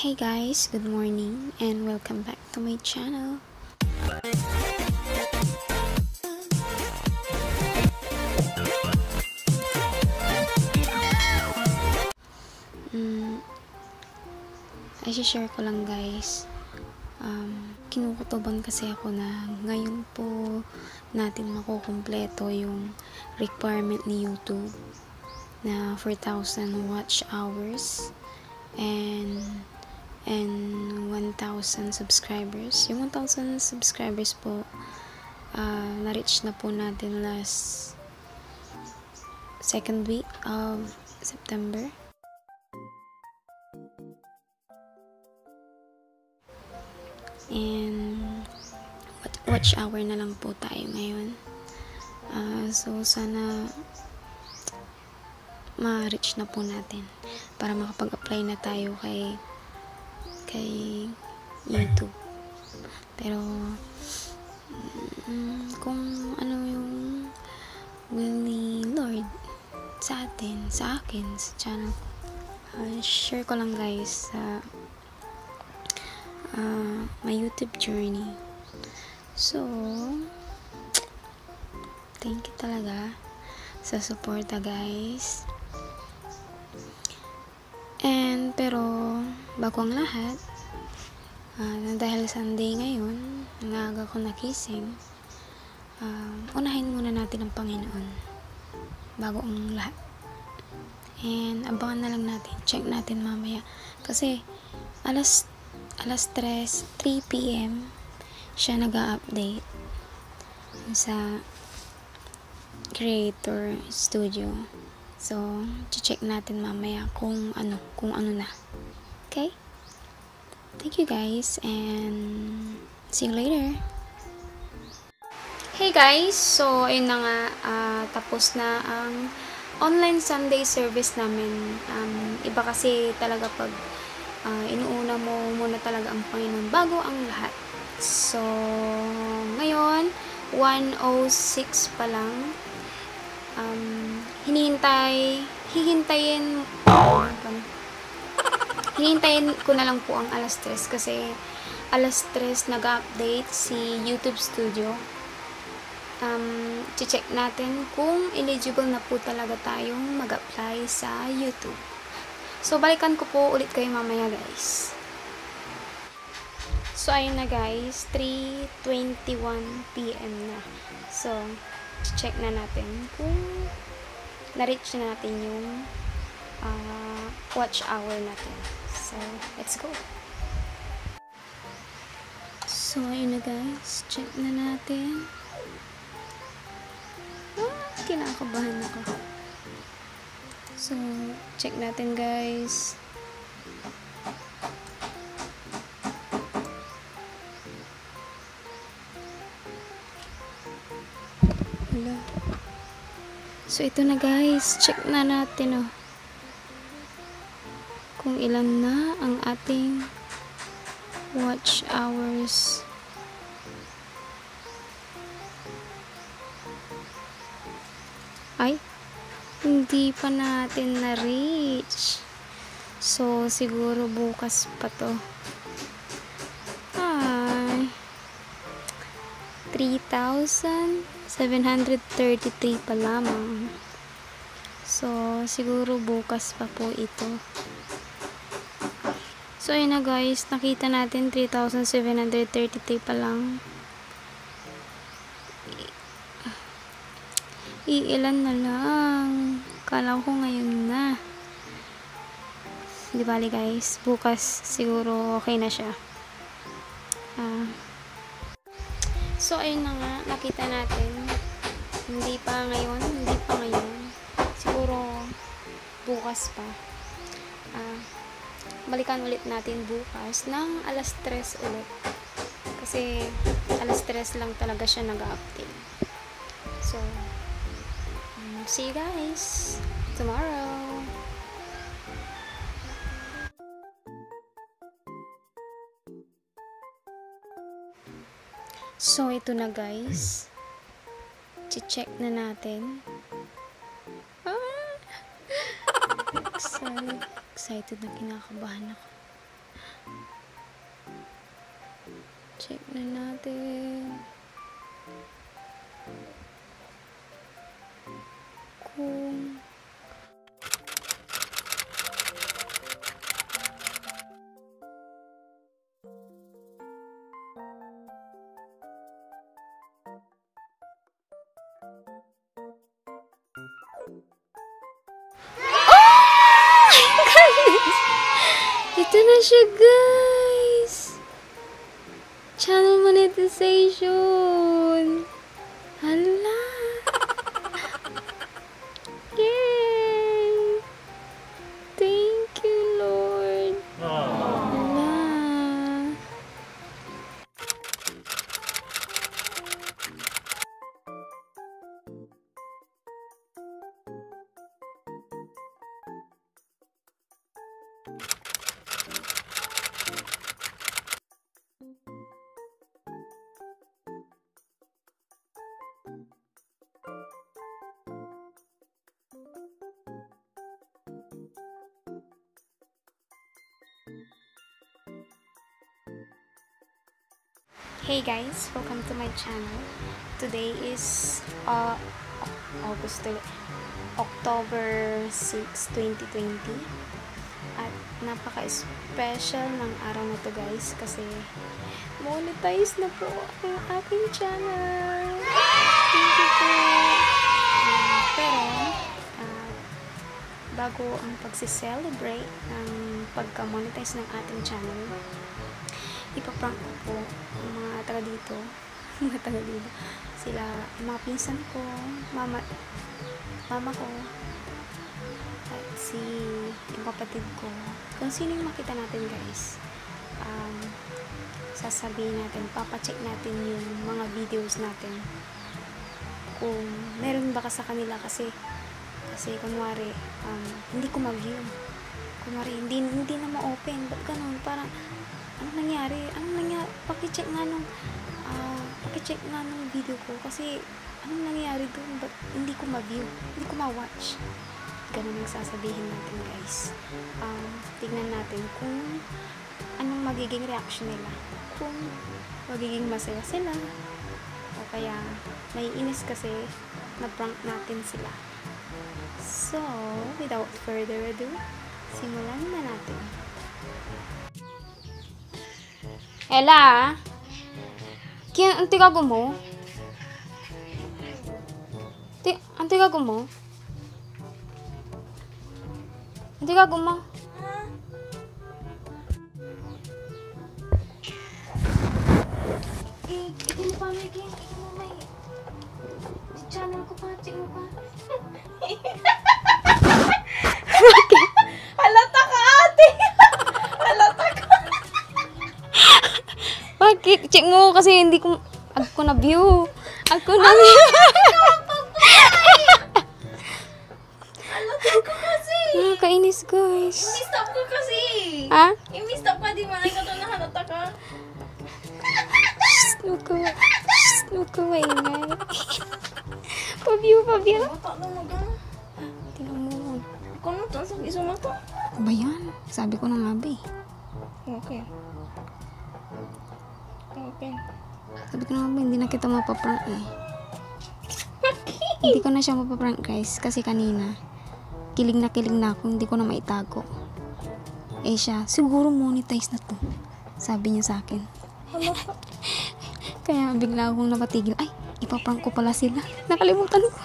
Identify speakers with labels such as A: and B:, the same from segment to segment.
A: Hey guys, good morning and welcome back to my channel. I-share ko lang guys. Kinukutuban kasi ako na ngayon po natin makukumpleto yung requirement ni YouTube na 4,000 watch hours and 1,000 subscribers. Yung 1,000 subscribers po, na-reach na po natin last second week of September. And watch hour na lang po tayo ngayon. So sana ma-reach na po natin para makapag-apply na tayo kay YouTube. Pero kung ano yung will ni Lord sa atin, sa akin, sa channel ko, share ko lang guys sa my YouTube journey. So thank you talaga sa suporta guys. Pero bago ang lahat, dahil Sunday ngayon, ang aga ko nakising, unahin muna natin ang Panginoon bago ang lahat. And abangan na lang natin, check natin mamaya kasi alas 3 p.m. siya nag-a-update sa Creator Studio. So, check natin mamaya kung ano na. Okay? Thank you guys and see you later. Hey guys, so ayun na nga, tapos na ang online Sunday service namin. Iba kasi talaga pag inuuna mo muna talaga ang Panginoon bago ang lahat. So, ngayon, 1:06 pa lang. Hihintayin ko na lang po ang alas 3 kasi alas 3 nag-update si YouTube Studio. Check natin kung eligible na po talaga tayong mag-apply sa YouTube. So, balikan ko po ulit kayo mamaya guys. So, ayun na guys, 3:21 p.m. na. So, check na natin kung na-reach na natin yung watch hour natin. So, let's go. So, ayun na guys, check na natin. Kinakabahan ako. So, check natin guys. Wala. So, ito na guys. Check na natin kung ilan na ang ating watch hours. Ay, hindi pa natin na-reach. So, siguro bukas pa to. Ay, 3,733 pa lamang. So, siguro bukas pa po ito. So, ayun na guys. Nakita natin 3,733 pa lang. Iilan na lang. Kala ko ngayon na. Di bali guys. Bukas siguro okay na siya. So, ayun na nga. Nakita natin. Hindi pa ngayon. Siguro bukas pa. Balikan ulit natin bukas ng alas 3 ulit. Kasi alas 3 lang talaga siya nag-update. So, see you guys tomorrow. So, ito na guys. Check na natin. Excited na, kinakabahan ako. Check na natin. Kung ito na siya, guys. Channel monetization. Hala. Yay. Thank you, Lord. Hala. Hey guys, welcome to my channel. Today is October 6, 2020. At napaka-special ng araw na to, guys, kasi monetize na po ang aking channel. Thank you po. Pero bago ang pagsi-celebrate ng pagka-monetize ng ating channel, ipaprank ko po ang mga taga dito, sila, mga pinsan ko, mama ko, at yung kapatid ko. Kung sino yung makita natin, guys, sasabihin natin, papacheck natin yung mga videos natin kung meron ba ka sa kanila, kasi kunwari, hindi ko ma-view, kunwari hindi na ma-open, ba't ganun, parang anong nangyari, pakicheck nga nung video ko, kasi anong nangyari doon, ba't hindi ko ma-view, hindi ko ma-watch. Ganun yung sasabihin natin, guys. Tignan natin kung anong magiging reaction nila, kung magiging masaya sila, o kaya may inis kasi na prank natin sila. So, without further ado, simulan na natin. Ella, ang tigago mo? Ang tigago mo? Ang tigago mo? Ikaw mo pa, Mike. Ikaw mo, Mike. Sa channel ko pa, check mo pa.
B: Halata ka, ate! Halata ka!
A: Bakit? Check mo kasi hindi ko na-view. Ako na-view.
B: Halata ka kasi!
A: Kainis, guys.
B: I-stop ka kasi!
A: Ha?
B: I-stop ka, di ba? Ikaw na halata ka.
A: Huwag ko maingay. Pa-view.
B: Mata na maga.
A: Tingnan mo.
B: Ikaw na ito, sabi sa mata.
A: Ano ba yan? Sabi ko na nga, be.
B: Okay. Okay.
A: Sabi ko na nga, be, hindi na kita mapaprank eh. Hindi ko na siya mapaprank, guys. Kasi kanina, kilig na ako. Hindi ko na maitago. Eh siya, siguro monetize na to. Sabi niya sa akin. Kaya bigla akong napatigil. Ay, ipaprank ko pala sila. Nakalimutan ko.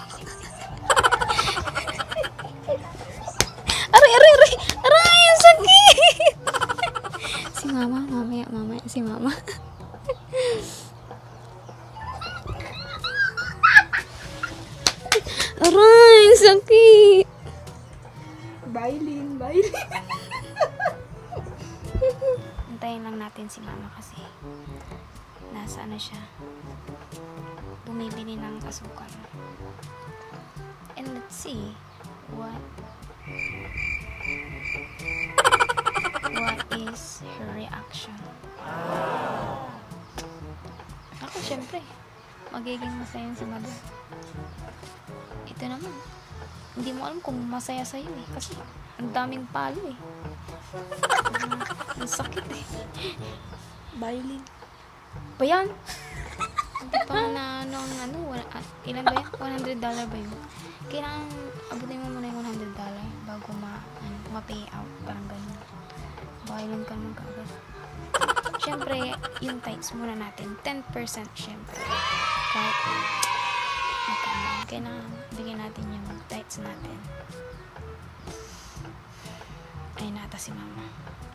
A: Aray, ang sakit. Si mama, mamaya, si mama. Aray, ang sakit.
B: Bailin.
A: Antayin lang natin si mama kasi nasa na siya, bumibili ng asukal. And let's see what is her reaction. Ako, syempre magiging masaya si mother. Ito naman, hindi mo alam kung masaya sa'yo eh, kasi ang daming palo eh. sakit eh.
B: Violin.
A: Ba yan? Hindi pa nga na ilan ba yan? $100 ba yun? Kailangan abutin mo muna yung $100 bago ma-pay out. Parang ganun. Violin ka naman kaagad. Siyempre, yung tights muna natin. 10% siyempre. Kahit kailangan bigyan natin yung tights natin. Ay nata si mama.